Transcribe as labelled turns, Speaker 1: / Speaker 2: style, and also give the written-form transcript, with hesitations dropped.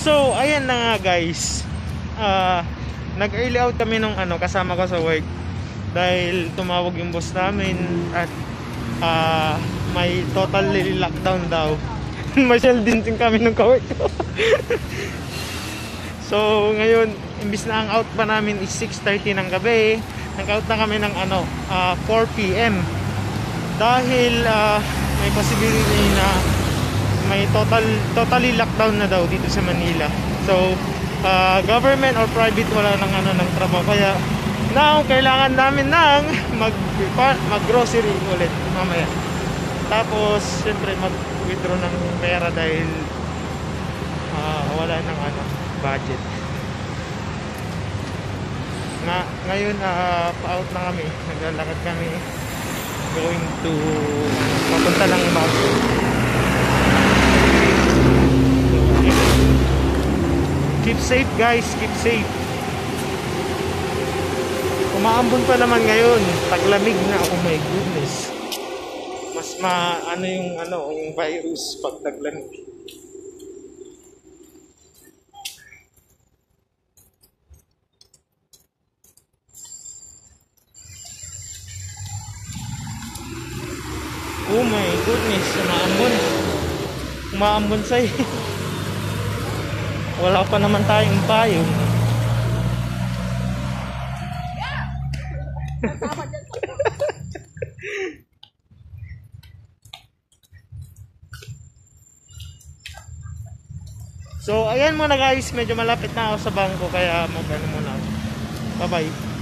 Speaker 1: So, ayan na nga guys. Nag-early out kami nung kasama ko sa work. Dahil tumawag yung boss namin at may total lockdown daw. Masyal din kami ng ka-work ko. So, ngayon, imbis na ang out pa namin is 6:30 ng gabi, nag-out na kami ng 4 PM. Dahil may possibility na may totally lockdown na daw dito sa Manila. So government or private wala ng trabaho, kaya now kailangan namin ng mag grocery ulit mamaya. Tapos syempre mag-withdraw ng pera dahil wala ng budget. Ngayon pa-out na kami, naglalakad kami going to papunta lang Baguio. Keep safe guys, keep safe. Umaambon pa naman ngayon, taglamig na. Oh my goodness. Mas yung virus pag taglamig. Oh my goodness, umaambon sa'yo. Wala pa naman tayong payong. So ayan muna guys, medyo malapit na ako sa bangko, kaya muna. Bye bye.